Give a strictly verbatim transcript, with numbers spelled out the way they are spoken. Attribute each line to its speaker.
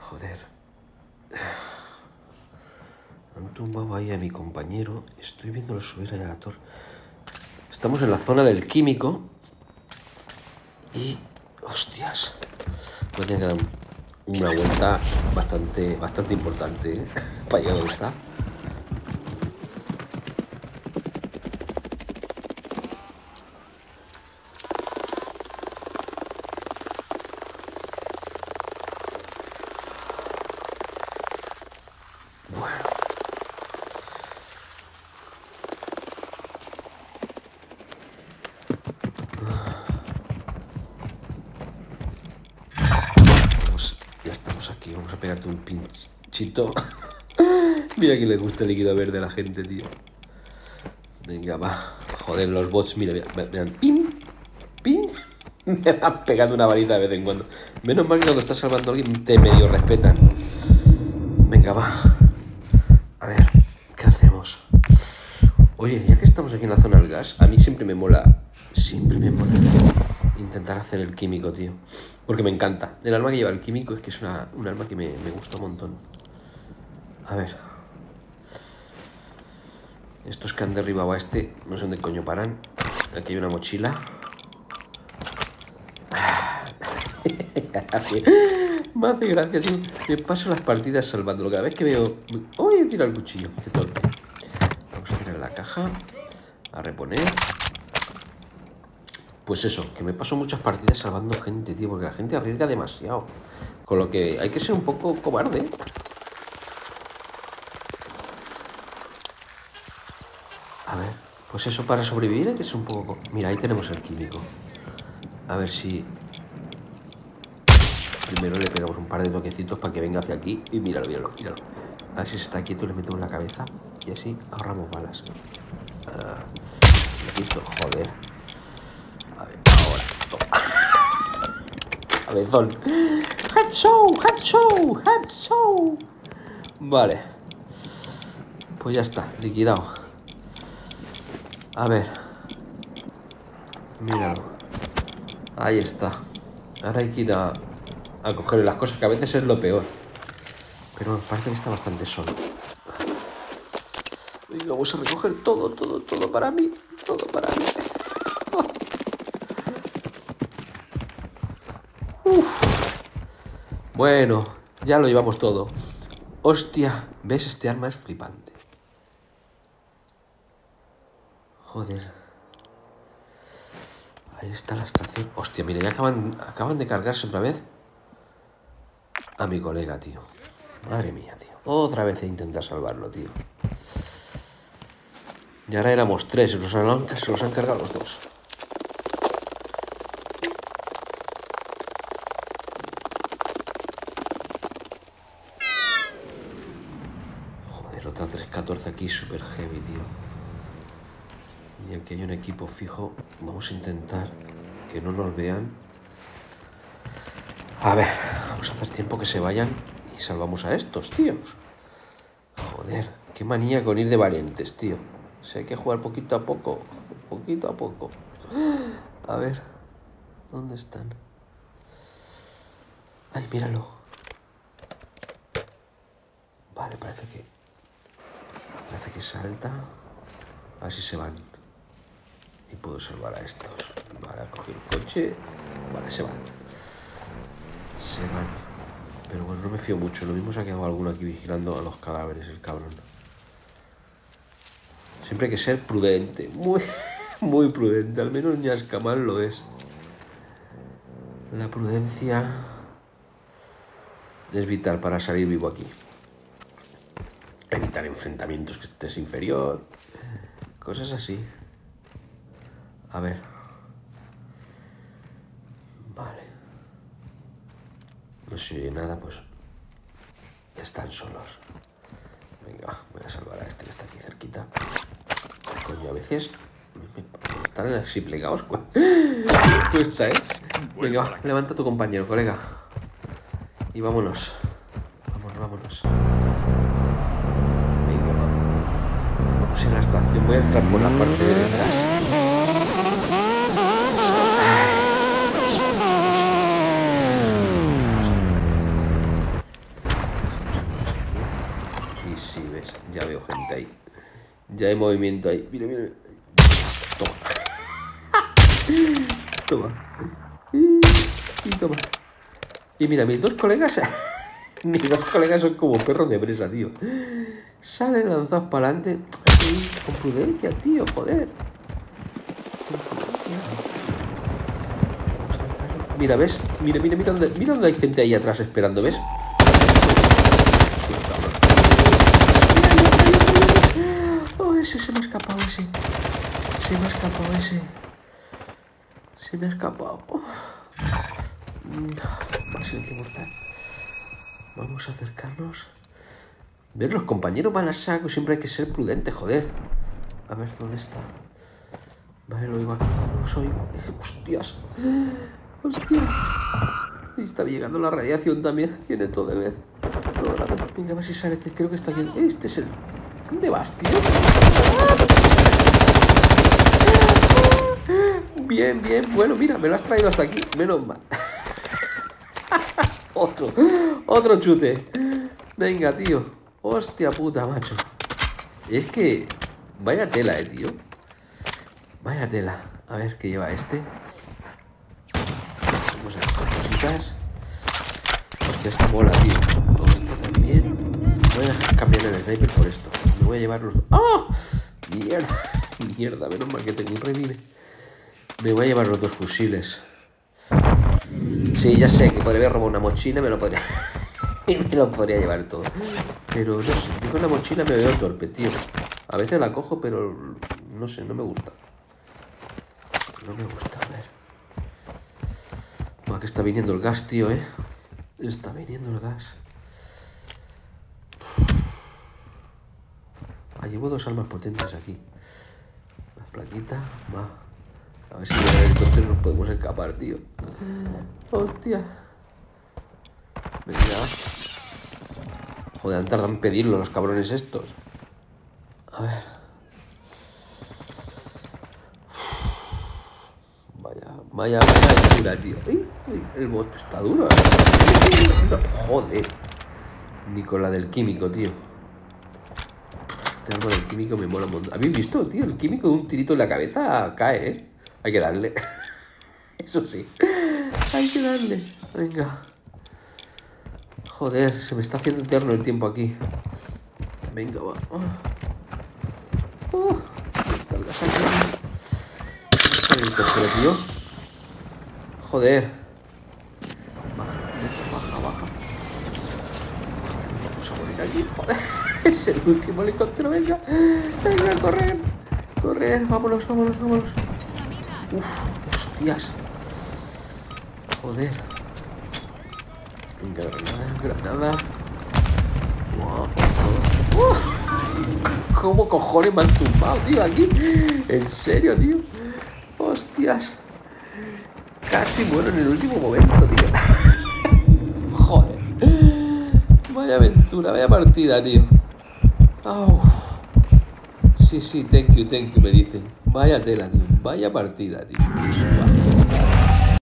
Speaker 1: Joder. Han tumbado ahí a mi compañero. Estoy viéndolo subir allá a la torre. Estamos en la zona del químico. Y... hostias. Voy a tener que dar una vuelta bastante, bastante importante, ¿eh? Para llegar donde está. Vamos a pegarte un pinchito. Mira que le gusta el líquido verde a la gente, tío. Venga, va. Joder, los bots, mira, mira, mira. Pim, pim. Me van pegando una varita de vez en cuando. Menos mal que cuando estás salvando a alguien te medio respetan. Venga, va. A ver, ¿qué hacemos? Oye, ya que estamos aquí en la zona del gas, a mí siempre me mola. Siempre me mola intentar hacer el químico, tío. Porque me encanta. El arma que lleva el químico es que es una, un arma que me, me gusta un montón. A ver. Estos que han derribado a este, no sé dónde coño paran. Aquí hay una mochila. Me hace gracia, tío. Me paso las partidas salvándolo. Cada vez que veo... ¡Uy! He tirado el cuchillo. Qué torpe. Vamos a tirar la caja. A reponer. Pues eso, que me paso muchas partidas salvando gente, tío, porque la gente arriesga demasiado. Con lo que hay que ser un poco cobarde. A ver, pues eso, para sobrevivir hay que ser un poco... Mira, ahí tenemos el químico. A ver si... Primero le pegamos un par de toquecitos para que venga hacia aquí. Y míralo, míralo, míralo. A ver si está quieto, le metemos la cabeza. Y así ahorramos balas. Ah, listo, joder. A ver, ahora. Cabezón. Headshot, headshot, headshot. Vale. Pues ya está, liquidado. A ver. Míralo. Ahí está. Ahora hay que ir a, a coger las cosas, que a veces es lo peor. Pero me parece que está bastante solo. Y vamos a recoger todo, todo, todo para mí. Todo para mí. Uf. Bueno, ya lo llevamos todo. Hostia, ¿ves? Este arma es flipante. Joder. Ahí está la estación. Hostia, mira, ya acaban, acaban de cargarse otra vez a mi colega, tío. Madre mía, tío. Otra vez he intentado salvarlo, tío. Y ahora éramos tres, los han, se los han cargado los dos. Joder, otra tres catorce aquí, super heavy, tío. Y aquí hay un equipo fijo. Vamos a intentar que no nos vean. A ver, vamos a hacer tiempo que se vayan y salvamos a estos, tíos. Joder, qué manía con ir de valientes, tío. O sea, hay que jugar poquito a poco. Poquito a poco. A ver, ¿dónde están? Ay, míralo. Vale, parece que... Parece que salta. A ver si se van. Y puedo salvar a estos. Vale, a coger el coche. Vale, se van. Se van. Pero bueno, no me fío mucho. Lo mismo se ha quedado alguno aquí vigilando a los cadáveres, el cabrón. Siempre hay que ser prudente. Muy, muy prudente. Al menos Ñascamal lo es. La prudencia es vital para salir vivo aquí. Evitar enfrentamientos que estés inferior. Cosas así. A ver. Vale. No se oye nada, pues están solos. Venga, voy a salvar a este que está aquí cerquita. Coño, a veces me, me están así plegados. Cuesta, ¿eh? Venga, va, levanta a tu compañero, colega. Y vámonos. Vámonos, vámonos. Venga, va. Vamos a ir a la estación. Voy a entrar por la parte de detrás. veo gente ahí. Ya hay movimiento ahí. Mira, mira. Toma. Toma. Y, y toma. Y mira, mis dos colegas... mis dos colegas son como perros de presa, tío. Salen lanzados para adelante. Con prudencia, tío, joder. Mira, ¿ves? Mira, mira, mira dónde, mira dónde hay gente ahí atrás esperando, ¿ves? Oh, ese se me ha escapado, ese. Se me ha escapado, ese. Se me ha escapado. Más silencio mortal. Vamos a acercarnos. ¿Ves? Los compañeros van a saco. Siempre hay que ser prudente, joder. A ver, ¿dónde está? Vale, lo oigo aquí. No los oigo. Hostias. Hostia. Y está llegando la radiación también. Viene todo de vez. Toda la vez. Venga, a ver si sale. Que creo que está aquí. Este es el... ¿Dónde vas, tío? Bien, bien. Bueno, mira, me lo has traído hasta aquí. Menos mal. Otro. Otro chute. Venga, tío. Hostia puta, macho. Es que... Vaya tela, eh, tío. Vaya tela. A ver qué lleva este. Vamos a hacer cositas. Hostia, esta mola, tío. Oh, esta también. Voy a dejar cambiar el sniper por esto. Me voy a llevar los dos. ¡Oh! Mierda. Mierda, menos mal que tengo un revive. Me voy a llevar los dos fusiles. Sí, ya sé que podría haber robado una mochila. Me lo podría... me lo podría llevar todo. Pero no sé. Yo con la mochila me veo torpe, tío. A veces la cojo, pero... No sé, no me gusta. No me gusta, a ver. Va, que está viniendo el gas, tío, eh. Está viniendo el gas. Ah, llevo dos armas potentes aquí. La plaquita, va. A ver si con el helicóptero nos podemos escapar, tío. Hostia. Venga. Joder, han tardado en pedirlo los cabrones estos. A ver. Vaya, vaya, vaya dura, tío. Uy, uy, el bot está duro, ¿eh? Joder. Ni con la del químico, tío. Este arma del químico me mola un montón. ¿Habéis visto, tío? El químico de un tirito en la cabeza cae, ¿eh? Hay que darle. Eso sí. Hay que darle. Venga. Joder, se me está haciendo eterno el tiempo aquí. Venga, va. Oh. Oh. Está el gas aquí. Está el helicóptero, tío. Joder. Baja, baja, baja. Vamos a morir aquí, joder. Es el último helicóptero, venga. Venga, a correr. Correr, vámonos, vámonos, vámonos. Uf, hostias. Joder. Venga, granada, granada. Wow. Uh, ¿Cómo cojones me han tumbado, tío, aquí? ¿En serio, tío? Hostias. Casi muero en el último momento, tío. Joder. Vaya aventura, vaya partida, tío. Oh. Sí, sí, thank you, thank you, me dicen. Vaya tela, tío. Vaya partida, tío.